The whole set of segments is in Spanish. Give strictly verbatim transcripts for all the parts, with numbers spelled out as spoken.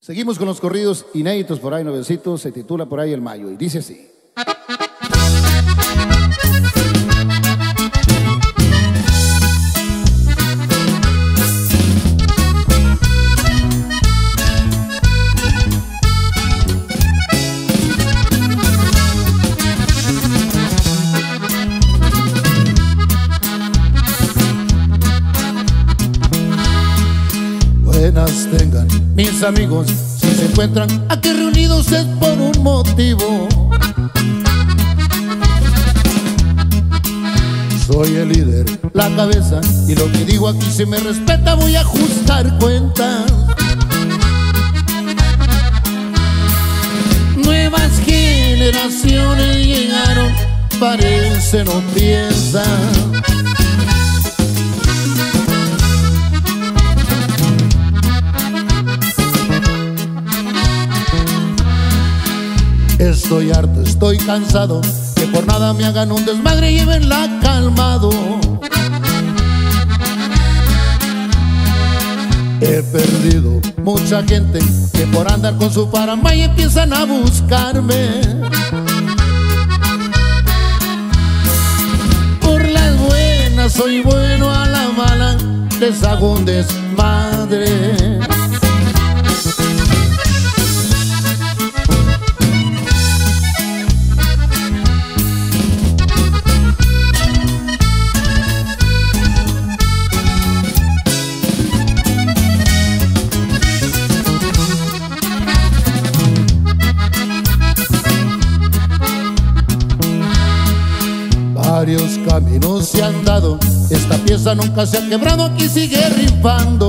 Seguimos con los corridos inéditos por ahí, nuevecitos, se titula por ahí El Mayo y dice así. Buenas tengan mis amigos, si se encuentran aquí reunidos es por un motivo. Soy el líder, la cabeza, y lo que digo aquí se me respeta, voy a ajustar cuentas. Nuevas generaciones llegaron, parece no piensan. Estoy harto, estoy cansado, que por nada me hagan un desmadre, llévenla calmado. He perdido mucha gente que por andar con su faramaya empiezan a buscarme. Por las buenas soy bueno, a la mala les hago un desmadre. Varios caminos se han dado, esta pieza nunca se ha quebrado, aquí sigue rifando.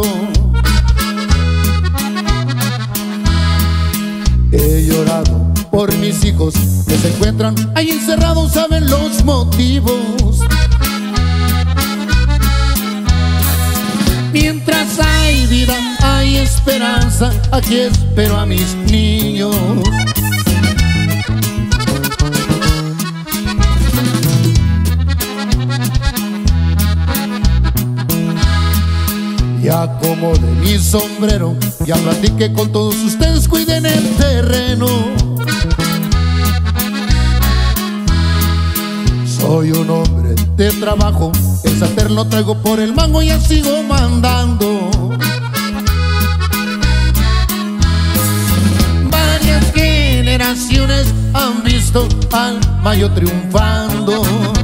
He llorado por mis hijos que se encuentran ahí encerrados, saben los motivos. Mientras hay vida, hay esperanza, aquí espero a mis niños. Ya acomodé mi sombrero, ya platiqué con todos ustedes, cuiden el terreno. Soy un hombre de trabajo, el sartén lo traigo por el mango, ya sigo mandando. Varias generaciones han visto al Mayo triunfando.